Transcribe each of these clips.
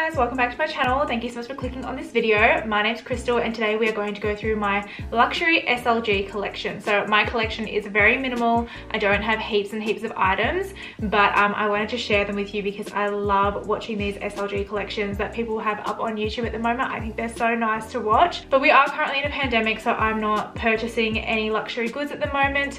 guys, welcome back to my channel. Thank you so much for clicking on this video. My name's Crystal and today we are going to go through my luxury SLG collection. So my collection is very minimal. I don't have heaps and heaps of items, but I wanted to share them with you because I love watching these SLG collections that people have up on YouTube at the moment. I think they're so nice to watch, but we are currently in a pandemic, so I'm not purchasing any luxury goods at the moment.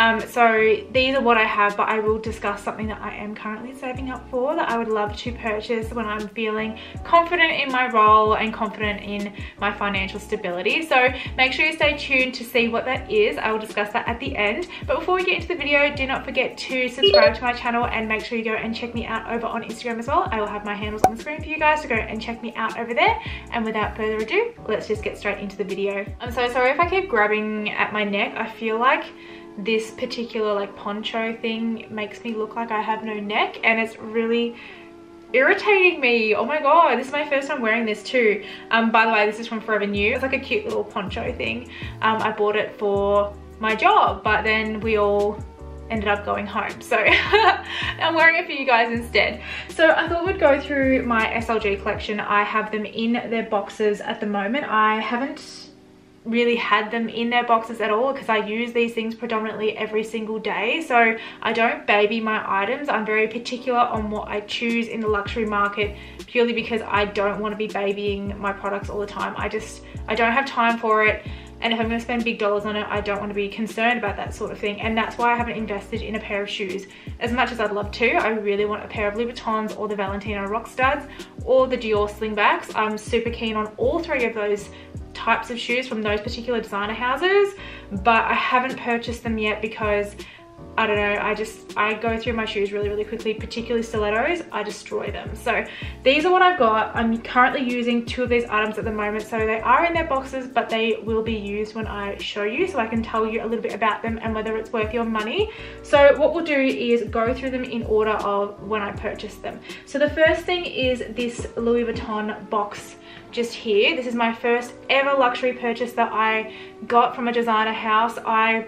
So these are what I have, but I will discuss something that I am currently saving up for that I would love to purchase when I'm feeling confident in my role and confident in my financial stability. So make sure you stay tuned to see what that is. I will discuss that at the end. But before we get into the video, do not forget to subscribe to my channel and make sure you go and check me out over on Instagram as well. I will have my handles on the screen for you guys to go and check me out over there. And without further ado, let's just get straight into the video. I'm so sorry if I keep grabbing at my neck. I feel like this particular like poncho thing makes me look like I have no neck, and it's really irritating me. Oh my god, this is my first time wearing this too. By the way, this is from Forever New. It's like a cute little poncho thing. I bought it for my job, but then we all ended up going home, so I'm wearing it for you guys instead. So I thought we'd go through my SLG collection. I have them in their boxes at the moment. I haven't really had them in their boxes at all because I use these things predominantly every single day, so I don't baby my items. I'm very particular on what I choose in the luxury market purely because I don't want to be babying my products all the time. I don't have time for it, and if I'm going to spend big dollars on it, I don't want to be concerned about that sort of thing, and that's why I haven't invested in a pair of shoes as much as I'd love to. I really want a pair of Louboutins or the Valentino Rock Studs or the Dior Slingbacks. I'm super keen on all three of those types of shoes from those particular designer houses, but I haven't purchased them yet because I don't know, I go through my shoes really quickly, particularly stilettos. I destroy them. So these are what I've got. I'm currently using two of these items at the moment, so they are in their boxes, but they will be used when I show you, so I can tell you a little bit about them and whether it's worth your money. So what we'll do is go through them in order of when I purchased them. So the first thing is this Louis Vuitton box just here. This is my first ever luxury purchase that I got from a designer house.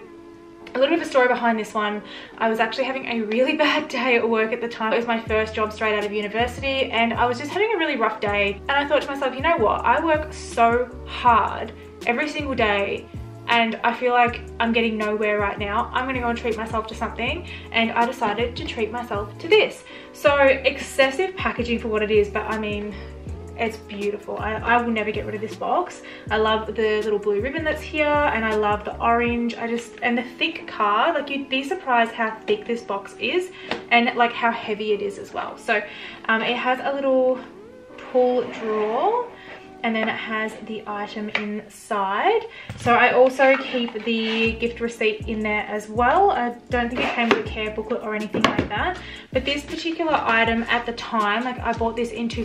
A little bit of a story behind this one. I was actually having a really bad day at work at the time. It was my first job straight out of university, and I was just having a really rough day, and I thought to myself, you know what, I work so hard every single day and I feel like I'm getting nowhere right now. I'm gonna go and treat myself to something, and I decided to treat myself to this. So excessive packaging for what it is, but I mean, it's beautiful. I will never get rid of this box. I love the little blue ribbon that's here, and I love the orange. And the thick card, like you'd be surprised how thick this box is and like how heavy it is as well. So it has a little pull drawer, and then it has the item inside. So I also keep the gift receipt in there as well. I don't think it came with a care booklet or anything like that. But this particular item at the time, like I bought this in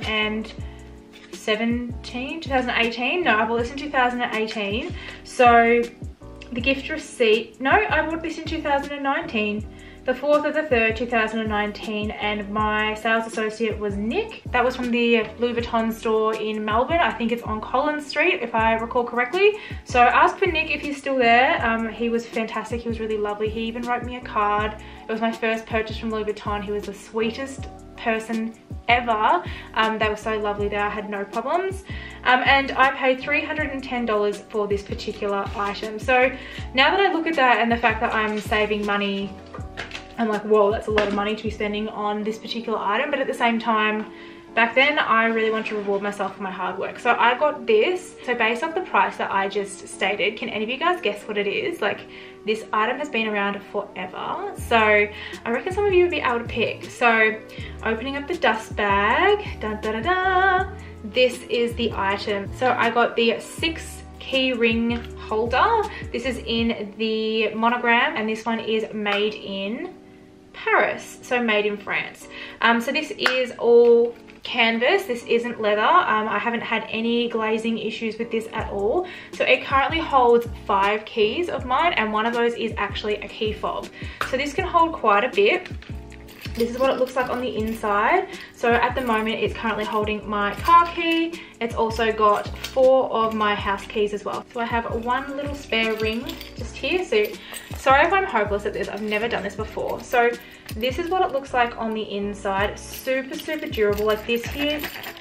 2018. No, I bought this in 2018. So the gift receipt, no, I bought this in 2019. The 4th of the 3rd, 2019, and my sales associate was Nick. That was from the Louis Vuitton store in Melbourne. I think it's on Collins Street, if I recall correctly. So ask for Nick if he's still there. He was fantastic. He was really lovely. He even wrote me a card. It was my first purchase from Louis Vuitton. He was the sweetest person ever. They were so lovely there. I had no problems. And I paid $310 for this particular item. So now that I look at that and the fact that I'm saving money, I'm like, whoa, that's a lot of money to be spending on this particular item. But at the same time, back then, I really want to reward myself for my hard work. So I got this. So based off the price that I just stated, can any of you guys guess what it is? Like, this item has been around forever. So I reckon some of you would be able to pick. So opening up the dust bag, dun, dun, dun, dun, this is the item. So I got the 6 key ring holder. This is in the monogram, and this one is made in Paris, so made in France. So this is all canvas. This isn't leather. I haven't had any glazing issues with this at all. So it currently holds 5 keys of mine, and one of those is actually a key fob. So this can hold quite a bit. This is what it looks like on the inside. So at the moment, it's currently holding my car key. It's also got 4 of my house keys as well. So I have one little spare ring just here. So sorry if I'm hopeless at this. I've never done this before. So this is what it looks like on the inside. Super durable. Like this here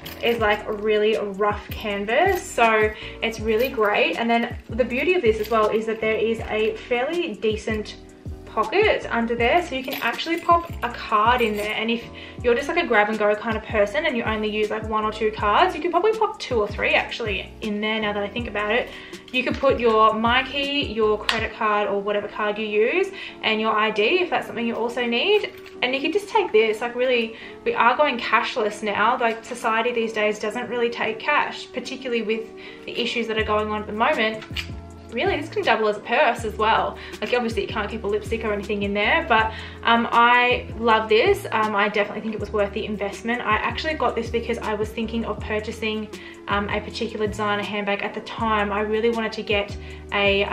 is like a really rough canvas, so it's really great. And then the beauty of this as well is that there is a fairly decent pocket under there, so you can actually pop a card in there. And if you're just like a grab and go kind of person and you only use like 1 or 2 cards, you could probably pop 2 or 3 actually in there, now that I think about it. You could put your MyKey, your credit card or whatever card you use, and your ID if that's something you also need. And you could just take this, like really, we are going cashless now. Like society these days doesn't really take cash, particularly with the issues that are going on at the moment. Really, this can double as a purse as well. Like obviously you can't keep a lipstick or anything in there, but I love this. I definitely think it was worth the investment. I actually got this because I was thinking of purchasing a particular designer handbag at the time. I really wanted to get a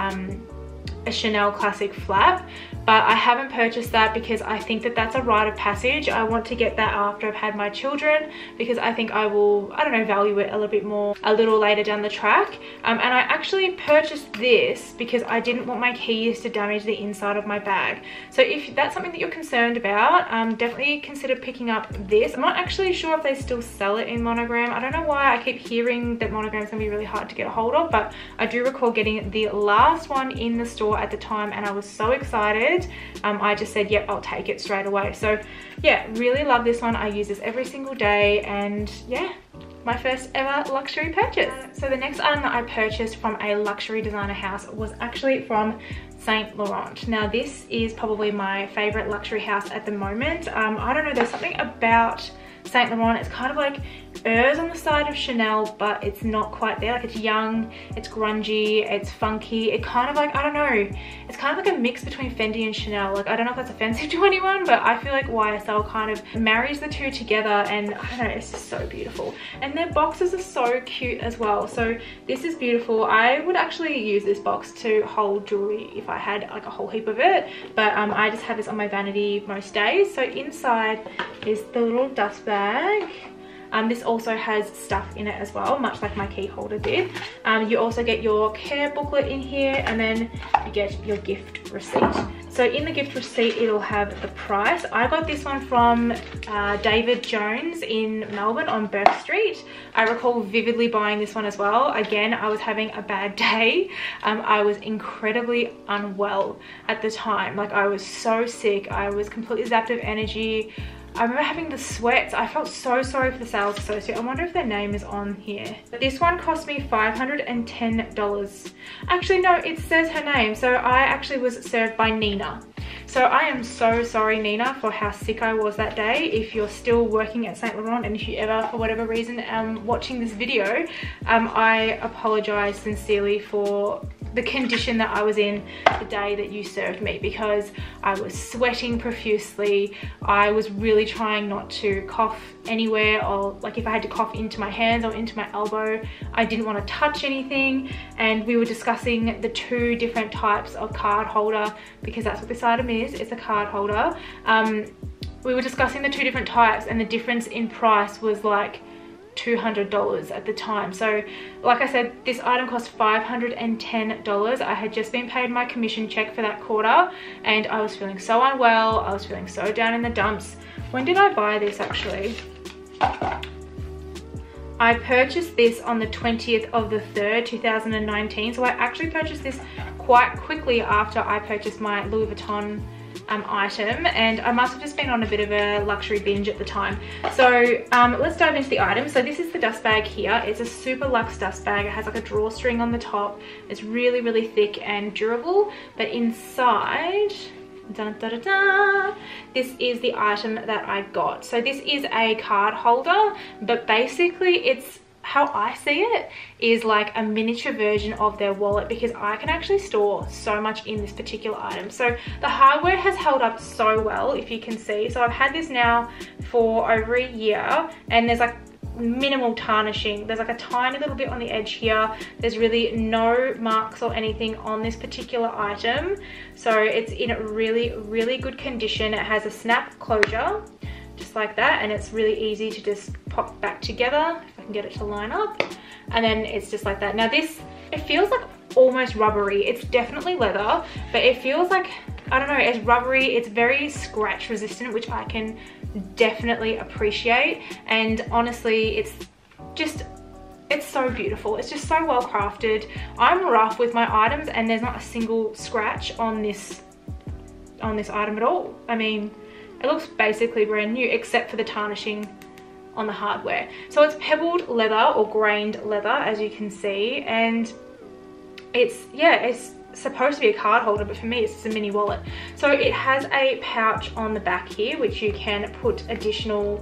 Chanel classic flap, but I haven't purchased that because I think that that's a rite of passage. I want to get that after I've had my children, because I think I will, I don't know, value it a little bit more a little later down the track. And I actually purchased this because I didn't want my keys to damage the inside of my bag. So if that's something that you're concerned about, definitely consider picking up this. I'm not actually sure if they still sell it in monogram. I don't know why I keep hearing that monogram is going to be really hard to get a hold of, but I do recall getting the last one in the store at the time and I was so excited. I just said, yep, I'll take it straight away. So yeah, really love this one. I use this every single day, and yeah, my first ever luxury purchase. So the next item that I purchased from a luxury designer house was actually from Saint Laurent. Now this is probably my favorite luxury house at the moment. I don't know, there's something about Saint Laurent, it's kind of like errs on the side of Chanel, but it's not quite there. Like it's young, it's grungy, it's funky. It kind of like, I don't know, it's kind of like a mix between Fendi and Chanel. Like I don't know if that's offensive to anyone, but I feel like YSL kind of marries the two together, and I don't know, it's just so beautiful. And their boxes are so cute as well. So this is beautiful. I would actually use this box to hold jewelry if I had like a whole heap of it, but I just have this on my vanity most days. So inside is the little dust bag. This also has stuff in it as well, much like my key holder did. You also get your care booklet in here, and then you get your gift receipt. So in the gift receipt, it'll have the price. I got this one from David Jones in Melbourne on Burke Street. I recall vividly buying this one as well. Again, I was having a bad day. I was incredibly unwell at the time. Like I was so sick. I was completely zapped of energy. I remember having the sweats. I felt so sorry for the sales associate. I wonder if their name is on here. This one cost me $510. Actually, no, it says her name. So I actually was served by Nina. So I am so sorry, Nina, for how sick I was that day. If you're still working at Saint Laurent, and if you ever, for whatever reason, watching this video, I apologize sincerely for the condition that I was in the day that you served me, because I was sweating profusely. I was really trying not to cough anywhere, or like if I had to cough into my hands or into my elbow, I didn't want to touch anything. And we were discussing the 2 different types of card holder, because that's what this item is. It's a card holder. We were discussing the 2 different types, and the difference in price was like $200 at the time. So like I said, this item cost $510. I had just been paid my commission check for that quarter, and I was feeling so unwell. I was feeling so down in the dumps. When did I buy this actually? I purchased this on the 20th of the 3rd, 2019. So I actually purchased this quite quickly after I purchased my Louis Vuitton item, and I must have just been on a bit of a luxury binge at the time. So let's dive into the item. So this is the dust bag here. It's a super luxe dust bag. It has like a drawstring on the top. It's really, really thick and durable, but inside, dun, da, da, da, this is the item that I got. So this is a card holder, but basically it's, how I see it, is like a miniature version of their wallet, because I can actually store so much in this particular item. So the hardware has held up so well, if you can see. So I've had this now for over a year, and there's like minimal tarnishing. There's like a tiny little bit on the edge here. There's really no marks or anything on this particular item. So it's in really, really good condition. It has a snap closure, just like that, and it's really easy to just pop back together if I can get it to line up, and then it's just like that. Now this, it feels like almost rubbery. It's definitely leather, but it feels like, I don't know, it's rubbery. It's very scratch resistant, which I can definitely appreciate. And honestly, it's just, it's so beautiful. It's just so well crafted. I'm rough with my items and there's not a single scratch on this item at all. I mean, it looks basically brand new except for the tarnishing on the hardware. So it's pebbled leather or grained leather, as you can see, and it's supposed to be a card holder, but for me it's just a mini wallet. So it has a pouch on the back here which you can put additional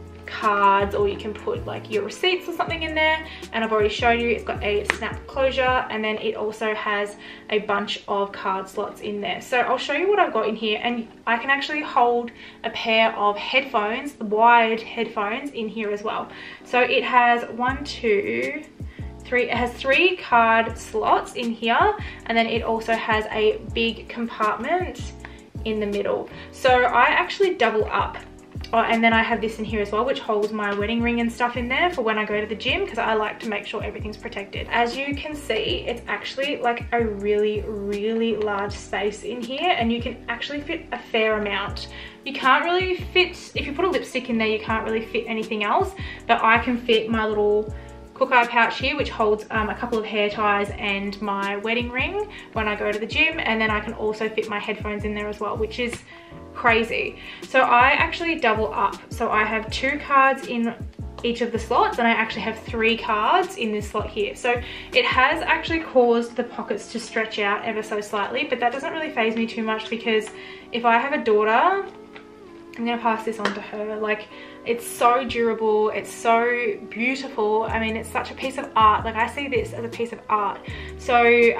cards, or you can put like your receipts or something in there, and I've already showed you it's got a snap closure, and then it also has a bunch of card slots in there. So I'll show you what I've got in here, and I can actually hold a pair of headphones, the wired headphones, in here as well. So it has 1, 2, 3, it has 3 card slots in here, and then it also has a big compartment in the middle. So I actually double up. Oh, and then I have this in here as well, which holds my wedding ring and stuff in there for when I go to the gym, because I like to make sure everything's protected. As you can see, it's actually like a really, really large space in here, and you can actually fit a fair amount. You can't really fit, if you put a lipstick in there, you can't really fit anything else, but I can fit my little Kookeye pouch here, which holds a couple of hair ties and my wedding ring when I go to the gym, and then I can also fit my headphones in there as well, which is crazy. So I actually double up, so I have 2 cards in each of the slots, and I actually have 3 cards in this slot here. So it has actually caused the pockets to stretch out ever so slightly, but that doesn't really faze me too much, because if I have a daughter, I'm gonna pass this on to her. Like, it's so durable, it's so beautiful. I mean, it's such a piece of art. Like, I see this as a piece of art. So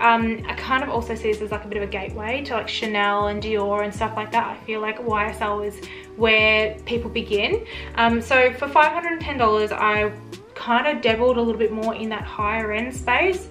I kind of also see this as like a bit of a gateway to like Chanel and Dior and stuff like that. I feel like YSL is where people begin. So for $510, I kind of dabbled a little bit more in that higher end space,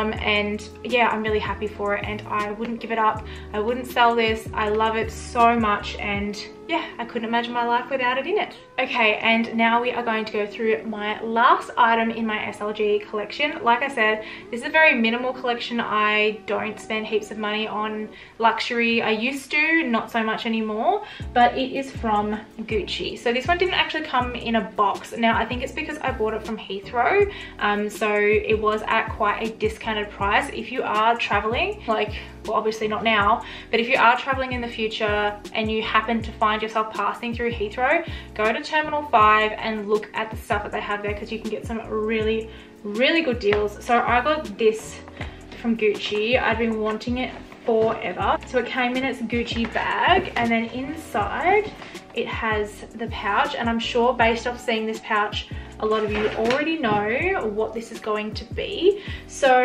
and yeah, I'm really happy for it, and I wouldn't give it up. I wouldn't sell this. I love it so much, and yeah, I couldn't imagine my life without it in it. Okay, and now we are going to go through my last item in my SLG collection. Like I said, this is a very minimal collection. I don't spend heaps of money on luxury. I used to, not so much anymore, but it is from Gucci. So this one didn't actually come in a box. Now, I think it's because I bought it from Heathrow, so it was at quite a discounted price. If you are traveling, like, well, obviously not now, but if you are traveling in the future and you happen to find yourself passing through Heathrow, go to Terminal 5 and look at the stuff that they have there, because you can get some really, really good deals. So I got this from Gucci. I've been wanting it forever. So it came in its Gucci bag, and then inside it has the pouch, and I'm sure based off seeing this pouch, a lot of you already know what this is going to be. So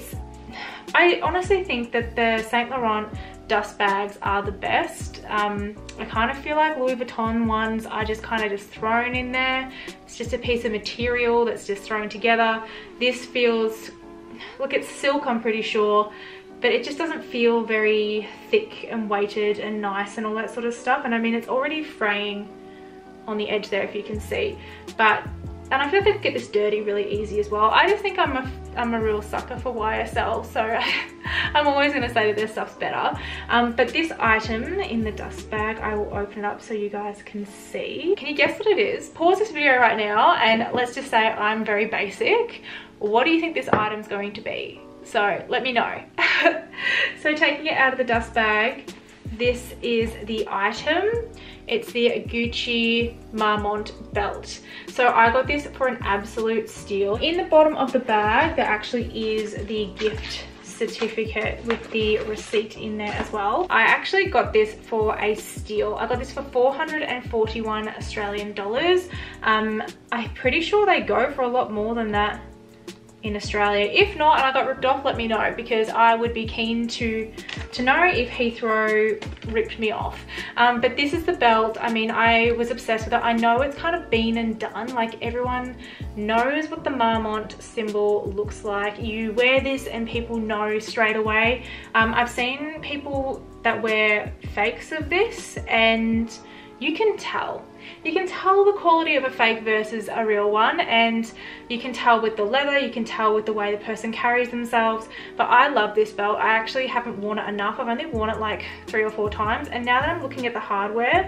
I honestly think that the Saint Laurent dust bags are the best. I kind of feel like Louis Vuitton ones are just kind of just thrown in there. It's just a piece of material that's just thrown together. This feels, look, it's silk, I'm pretty sure, but it just doesn't feel very thick and weighted and nice and all that sort of stuff. And I mean, it's already fraying on the edge there, if you can see, and I feel like I could get this dirty really easy as well. I just think I'm a real sucker for YSL, so I'm always gonna say that their stuff's better. But this item in the dust bag, I will open it up so you guys can see. Can you guess what it is? Pause this video right now, and let's just say I'm very basic. What do you think this item's going to be? So let me know. So taking it out of the dust bag, this is the item. It's the Gucci Marmont belt. So I got this for an absolute steal. In the bottom of the bag, there actually is the gift certificate with the receipt in there as well. I actually got this for a steal. I got this for 441 Australian dollars. I'm pretty sure they go for a lot more than that in Australia. If not, and I got ripped off, let me know, because I would be keen to know if Heathrow ripped me off. But this is the belt. I mean, I was obsessed with it. I know it's kind of been and done. Like, everyone knows what the Marmont symbol looks like. You wear this and people know straight away. I've seen people that wear fakes of this, and you can tell. You can tell the quality of a fake versus a real one, and you can tell with the leather, you can tell with the way the person carries themselves. But I love this belt. I actually haven't worn it enough. I've only worn it like 3 or 4 times, and now that I'm looking at the hardware,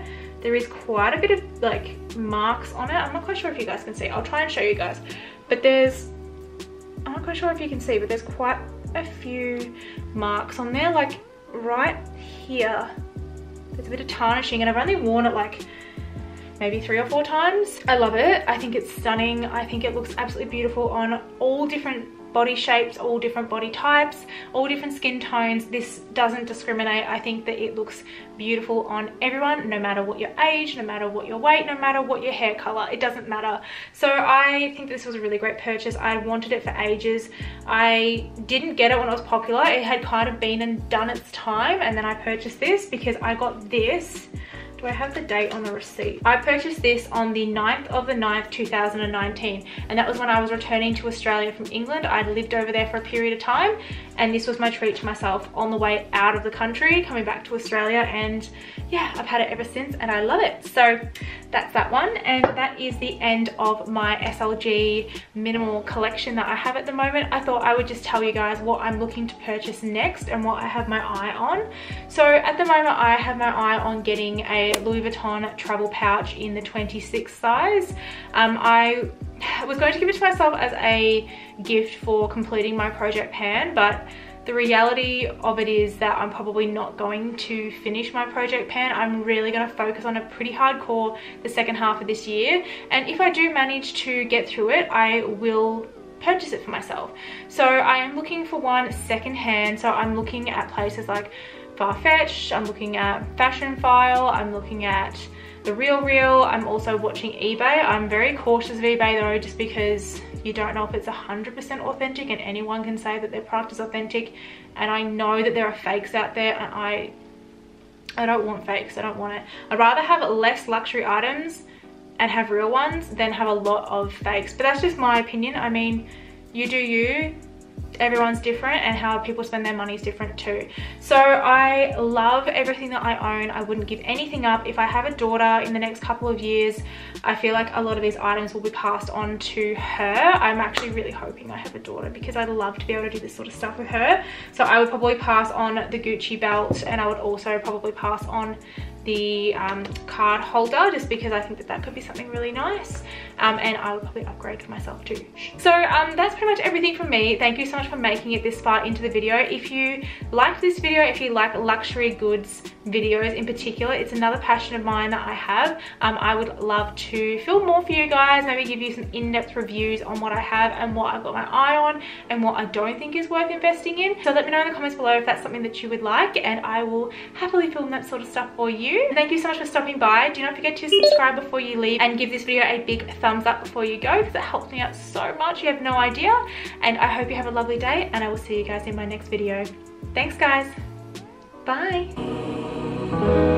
there is quite a bit of like marks on it. I'm not quite sure if you guys can see. I'll try and show you guys, but I'm not quite sure if you can see, but there's quite a few marks on there, like right here. There's a bit of tarnishing, and I've only worn it like maybe 3 or 4 times. I love it. I think it's stunning. I think it looks absolutely beautiful on all different body shapes, all different body types, all different skin tones. This doesn't discriminate. I think that it looks beautiful on everyone, no matter what your age, no matter what your weight, no matter what your hair color. It doesn't matter. So I think this was a really great purchase. I wanted it for ages. I didn't get it when it was popular. It had kind of been and done its time, and then I purchased this because I got this. Do I have the date on the receipt? I purchased this on the 9th of the 9th, 2019. And that was when I was returning to Australia from England. I'd lived over there for a period of time. And this was my treat to myself on the way out of the country, coming back to Australia. And yeah, I've had it ever since and I love it. So that's that one. And that is the end of my SLG minimal collection that I have at the moment. I thought I would just tell you guys what I'm looking to purchase next and what I have my eye on. So at the moment, I have my eye on getting a Louis Vuitton travel pouch in the 26 size. I was going to give it to myself as a gift for completing my project pan, but the reality of it is that I'm probably not going to finish my project pan. I'm really going to focus on it pretty hardcore the second half of this year, and if I do manage to get through it, I will purchase it for myself. So I am looking for one secondhand. So I'm looking at places like Farfetch, I'm looking at Fashionphile, I'm looking at The RealReal. I'm also watching eBay. I'm very cautious of eBay though, just because you don't know if it's 100% authentic, and anyone can say that their product is authentic, and I know that there are fakes out there, and I don't want fakes. I don't want it. I'd rather have less luxury items and have real ones than have a lot of fakes. But that's just my opinion. I mean, you do you. Everyone's different, and how people spend their money is different too. So I love everything that I own. I wouldn't give anything up. If I have a daughter in the next couple of years, I feel like a lot of these items will be passed on to her. I'm actually really hoping I have a daughter, because I'd love to be able to do this sort of stuff with her. So I would probably pass on the Gucci belt, and I would also probably pass on the card holder, just because I think that that could be something really nice, and I would probably upgrade for myself too. So that's pretty much everything from me. Thank you so much for making it this far into the video. If you liked this video, if you like luxury goods videos in particular, it's another passion of mine that I have. I would love to film more for you guys, maybe give you some in-depth reviews on what I have and what I've got my eye on and what I don't think is worth investing in. So let me know in the comments below if that's something that you would like, and I will happily film that sort of stuff for you. And thank you so much for stopping by. Do not forget to subscribe before you leave, and give this video a big thumbs up before you go, because it helps me out so much. You have no idea. And I hope you have a lovely day, and I will see you guys in my next video. Thanks guys. Bye.